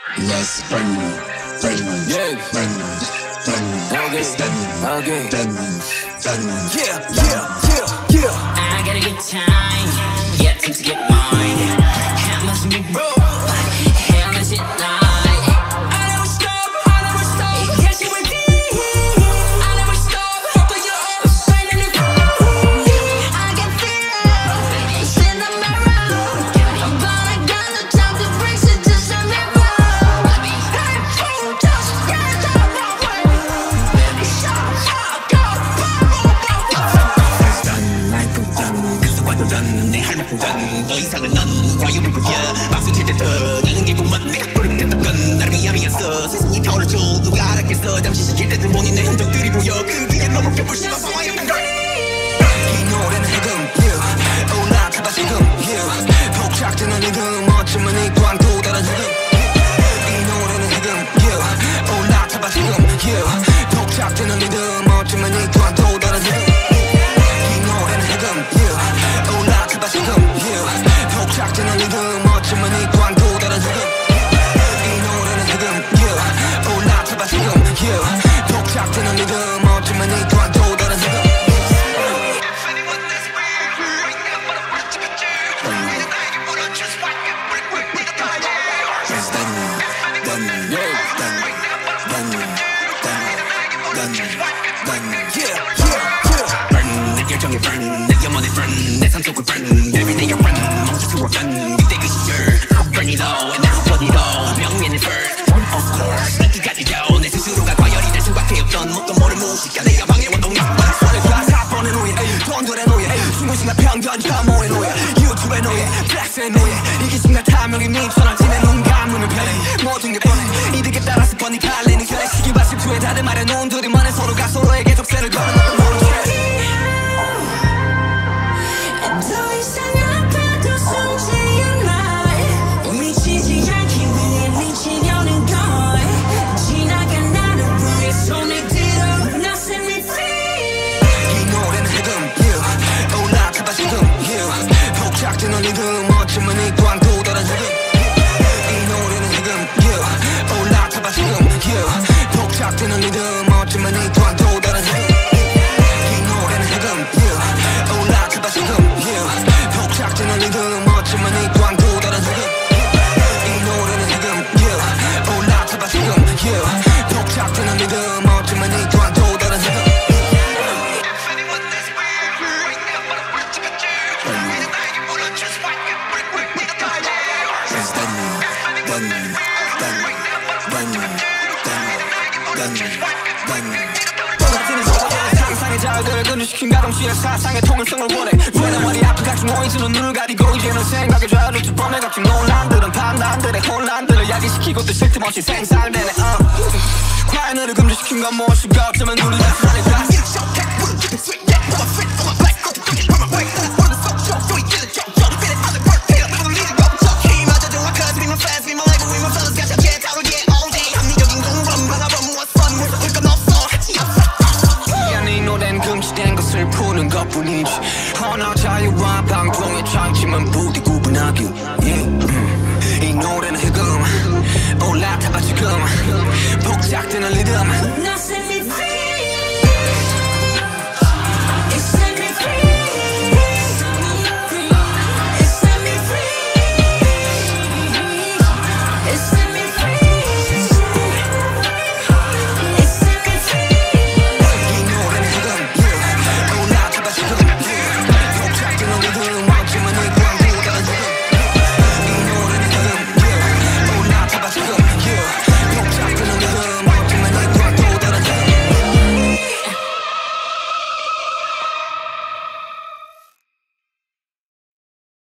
Let's burn, burn, yeah, burn, burn, okay, yeah. I got a good time, yeah, things get mine. How much me bro, how much it like. I never stop, yes you will be. I never stop, but you're all shining in I can feel it, it's in the mirror. But I got no time to bring shit to some mirror. I'm king, just get out my way. It's all go, 완전 내 할 만큼 더 이상은 넌 과연 누구야 박수 칠 때 더 나는 게구만 내가 부르겠던 건 나를 미안이었어 세상이 타오르죠 누가 알았겠어 잠시 시킬 때든 보니 내 흔적들이 보여 그 뒤에 너무 펴불심한 상황이었던 걸 이 노래는 해금 yeah. 올라타봐 지금 yeah. 폭삭되는 리듬 어쩌면 이 또한 또 다른 해금 이 노래는 해금 yeah. 올라타봐 지금 yeah. 폭삭되는 리듬 어쩌면 이 또한 또 다른 해금 지금 yeah. 폭삭되는 리듬 어쩌면 이 또한 또 다른 흐름 이 노래는 흐름 yeah. 올라타봐 지금 yeah. 폭삭되는 리듬 어쩌면 이 또한 또 다른 흐름 내 결정의 burn 내 영혼의 burn 내 삶 속을 burn everyday I run 멈출 수 없던 그때 그 시절 burn it all and now burn it all 명예는 first of course 이기까지요 내 스스로가 과열이 될 수밖에 없던 뭣도 모를 무식한 내가 방해원 동력 손을 다 4번의 노예 돈들의 노예 중고신가 평균과 모의 노예 유튜브의 노예 플렉스의 노예 이게 순간 탐욕이 미쳐나 지내 눈 감으면 편해 모든 게 뻔해 이득에 따라서 뻔히 갈리는 결의 시기와 실투에 다들 말해놓은 둘이만의 서로가 서로에게 적세를 거는 것도 모르게 폭삭되는 리듬 어쩌면 이 또한 또 다른 흐름 이 노래는 지금 yeah. 올라타봐 지금 yeah. 폭삭되는 리듬 어쩌면 이 또한 또 다른 흐름 이 노래는 지금 yeah. 올라타봐 지금 yeah. 폭삭되는 리듬 어쩌면 이 또한 또 다른 흐름 이 노래는 지금 yeah. 올라타봐 지금 yeah. 폭삭되는 리듬 어쩌면 이 또한 또 다른 흐름 상상의 자극을 근육시킨 가동시의 사상의 통일성을 원해 왜 내 머리 앞에 같이 모이지는 눈을 가리고 이제는 생각에 좌를 두 번에 겹친 논란들은 판단들의 혼란들을 야기시키고 또 쉴 틈 없이 생산되네 과연을 금지시킨 건 무엇일까 어쩌면 눈을 다시 살리다 금지된 것을 푸는 것뿐이지 언어 자유와 방송의 장치만 부디 구분하기 이 노래는 해금 올라타봐 지금 폭삭되는 리듬